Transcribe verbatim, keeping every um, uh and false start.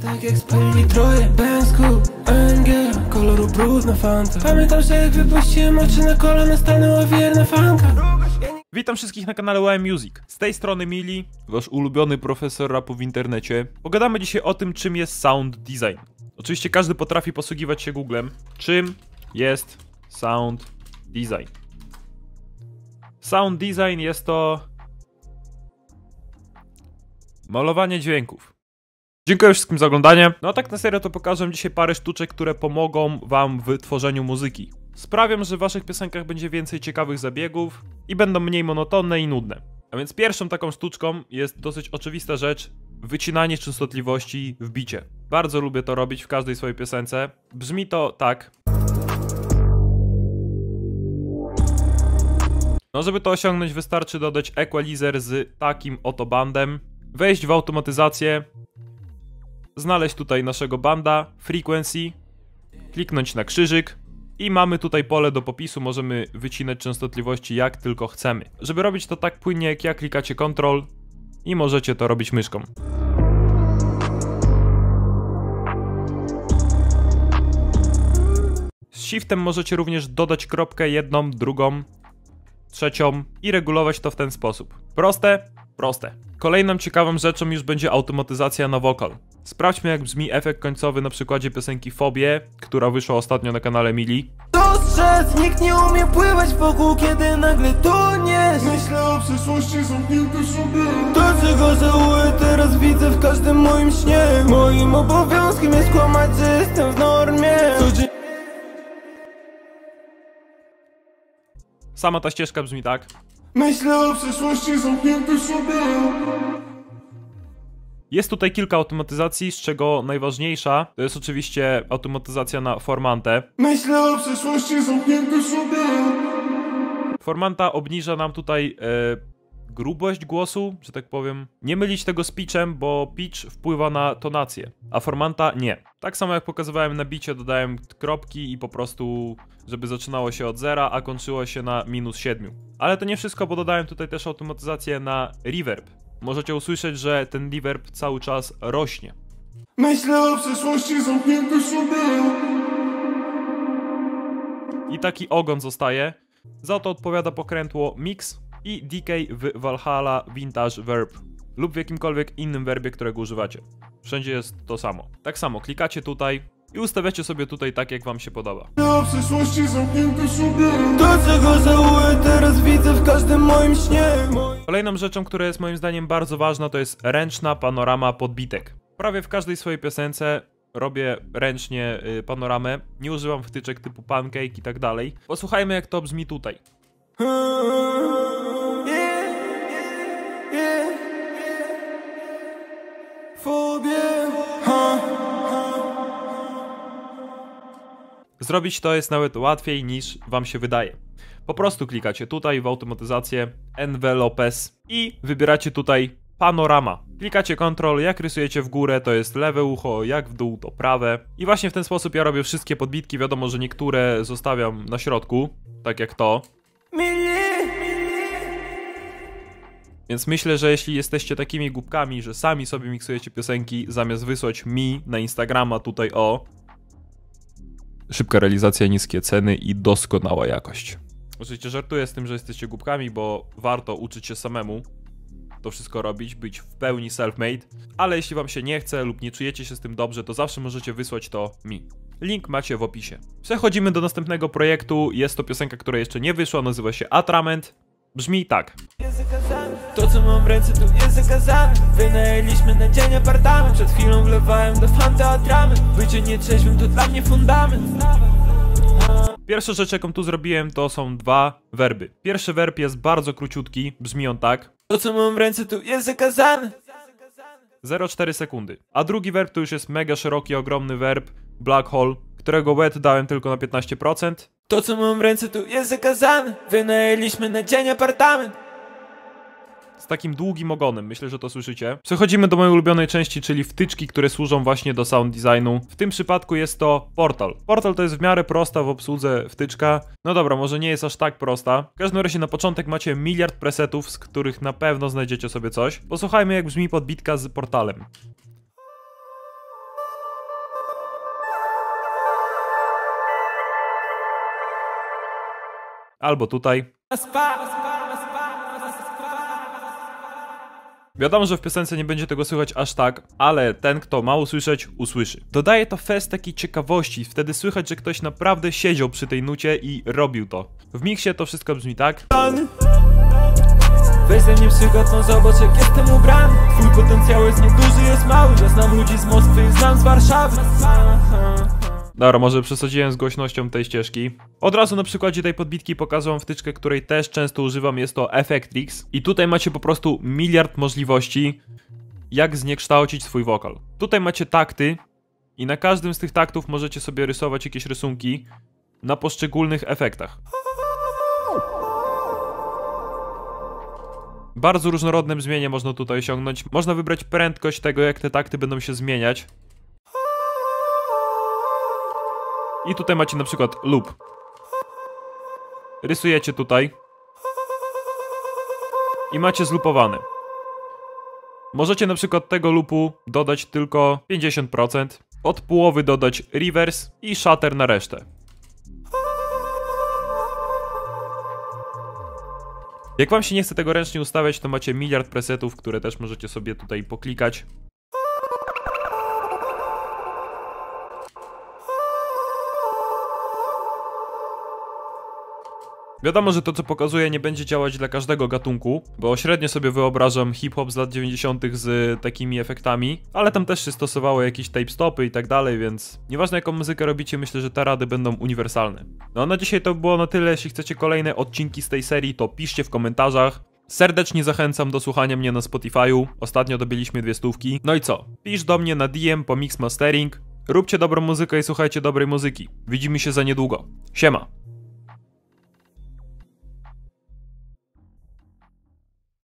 Tak jak spalili troje, Bęsku, A M G, koloru brudna fanta. Pamiętam, że jak wypuściłem oczy na kolana, stanęła wierna fanka. Witam wszystkich na kanale Y M Music. Z tej strony Mili, wasz ulubiony profesor rapu w internecie. Pogadamy dzisiaj o tym, czym jest sound design. Oczywiście każdy potrafi posługiwać się Googlem. Czym jest sound design? Sound design jest to malowanie dźwięków. Dziękuję wszystkim za oglądanie. No a tak na serio to pokażę dzisiaj parę sztuczek, które pomogą wam w tworzeniu muzyki. Sprawią, że w waszych piosenkach będzie więcej ciekawych zabiegów i będą mniej monotonne i nudne. A więc pierwszą taką sztuczką jest dosyć oczywista rzecz: wycinanie częstotliwości w bicie. Bardzo lubię to robić w każdej swojej piosence. Brzmi to tak. No żeby to osiągnąć, wystarczy dodać equalizer z takim oto bandem, wejść w automatyzację, znaleźć tutaj naszego banda, frequency, kliknąć na krzyżyk i mamy tutaj pole do popisu, możemy wycinać częstotliwości jak tylko chcemy. Żeby robić to tak płynnie jak ja, klikacie Ctrl i możecie to robić myszką. Z Shiftem możecie również dodać kropkę jedną, drugą, trzecią i regulować to w ten sposób. Proste? Proste. Kolejną ciekawą rzeczą już będzie automatyzacja na wokal. Sprawdźmy, jak brzmi efekt końcowy na przykładzie piosenki Fobie, która wyszła ostatnio na kanale Mili. Dostrzec, nikt nie umie pływać wokół, kiedy nagle toniesz. Myślę o przyszłości, zamknięty sobie. To, czego żałuję, teraz widzę w każdym moim śnie. Moim obowiązkiem jest kłamać, że jestem w normie. Codziennie. Sama ta ścieżka brzmi tak. Myślę o przyszłości, zamknięty sobie. Jest tutaj kilka automatyzacji, z czego najważniejsza to jest oczywiście automatyzacja na formantę. Myślę o przyszłości, zamknięty sobie. Formanta obniża nam tutaj e, grubość głosu, że tak powiem. Nie mylić tego z pitchem, bo pitch wpływa na tonację, a formanta nie. Tak samo jak pokazywałem na bicie, dodałem kropki i po prostu, żeby zaczynało się od zera, a kończyło się na minus siedmiu. Ale to nie wszystko, bo dodałem tutaj też automatyzację na reverb. Możecie usłyszeć, że ten reverb cały czas rośnie. Myślę o przyszłości, zamknięty sobie. I taki ogon zostaje. Za to odpowiada pokrętło Mix i Decay w Valhalla Vintage Verb lub w jakimkolwiek innym werbie, którego używacie. Wszędzie jest to samo. Tak samo klikacie tutaj i ustawiacie sobie tutaj tak, jak wam się podoba. Myślę o przyszłości, zamknięty sobie. To, czego żałuję, teraz widzę w każdym moim śnie. Kolejną rzeczą, która jest moim zdaniem bardzo ważna, to jest ręczna panorama podbitek. Prawie w każdej swojej piosence robię ręcznie y, panoramę. Nie używam wtyczek typu pancake i tak dalej. Posłuchajmy, jak to brzmi tutaj. Zrobić to jest nawet łatwiej niż wam się wydaje. Po prostu klikacie tutaj w automatyzację, envelopes i wybieracie tutaj panorama. Klikacie Ctrl, jak rysujecie w górę to jest lewe ucho, jak w dół to prawe. I właśnie w ten sposób ja robię wszystkie podbitki, wiadomo, że niektóre zostawiam na środku, tak jak to. Więc myślę, że jeśli jesteście takimi głupkami, że sami sobie miksujecie piosenki, zamiast wysłać mi na Instagrama tutaj o... Szybka realizacja, niskie ceny i doskonała jakość. Oczywiście żartuję z tym, że jesteście głupkami, bo warto uczyć się samemu to wszystko robić, być w pełni self-made, ale jeśli wam się nie chce lub nie czujecie się z tym dobrze, to zawsze możecie wysłać to mi. Link macie w opisie. Przechodzimy do następnego projektu. Jest to piosenka, która jeszcze nie wyszła, nazywa się Atrament. Brzmi tak. To, co mam w ręce, tu jest zakazane. Wynajęliśmy na dzień apartament. Przed chwilą wlewałem do fanty atrament. Bycie nietrzeźwym to dla mnie fundament. Pierwsza rzecz, jaką tu zrobiłem, to są dwa werby. Pierwszy werb jest bardzo króciutki, brzmi on tak. To, co mam w ręce, tu jest zakazane. zero przecinek cztery sekundy. A drugi werb to już jest mega szeroki, ogromny werb, Black Hole, którego wet dałem tylko na piętnaście procent. To, co mam w ręce, tu jest zakazane. Wynajęliśmy na dzień apartament. Z takim długim ogonem, myślę, że to słyszycie. Przechodzimy do mojej ulubionej części, czyli wtyczki, które służą właśnie do sound designu. W tym przypadku jest to Portal. Portal to jest w miarę prosta w obsłudze wtyczka. No dobra, może nie jest aż tak prosta. W każdym razie na początek macie miliard presetów, z których na pewno znajdziecie sobie coś. Posłuchajmy, jak brzmi podbitka z Portalem. albo tutaj. Wiadomo, że w piosence nie będzie tego słychać aż tak, ale ten, kto ma usłyszeć, usłyszy. Dodaje to fest takiej ciekawości, wtedy słychać, że ktoś naprawdę siedział przy tej nucie i robił to. W miksie to wszystko brzmi tak. Weź ze mnie przykład, no zobacz jak jestem ubrany. Twój potencjał jest nieduży, jest mały. Ja znam ludzi z Moskwy i znam z Warszawy. Dobra, może przesadziłem z głośnością tej ścieżki. Od razu na przykładzie tej podbitki pokazuję wtyczkę, której też często używam, jest to Effectrix. I tutaj macie po prostu miliard możliwości, jak zniekształcić swój wokal. Tutaj macie takty i na każdym z tych taktów możecie sobie rysować jakieś rysunki na poszczególnych efektach. Bardzo różnorodne brzmienie można tutaj osiągnąć. Można wybrać prędkość tego, jak te takty będą się zmieniać. I tutaj macie na przykład loop. Rysujecie tutaj. I macie zlupowane. Możecie na przykład tego loopu dodać tylko pięćdziesiąt procent. Od połowy dodać reverse i shatter na resztę. Jak wam się nie chce tego ręcznie ustawiać, to macie miliard presetów, które też możecie sobie tutaj poklikać. Wiadomo, że to co pokazuję nie będzie działać dla każdego gatunku, bo średnio sobie wyobrażam hip-hop z lat dziewięćdziesiątych z takimi efektami, ale tam też się stosowało jakieś tape stopy i tak dalej, więc nieważne jaką muzykę robicie, myślę, że te rady będą uniwersalne. No a na dzisiaj to było na tyle. Jeśli chcecie kolejne odcinki z tej serii, to piszcie w komentarzach. Serdecznie zachęcam do słuchania mnie na Spotify'u. Ostatnio dobiliśmy dwie stówki. No i co? Pisz do mnie na D M po Mix Mastering. Róbcie dobrą muzykę i słuchajcie dobrej muzyki. Widzimy się za niedługo. Siema!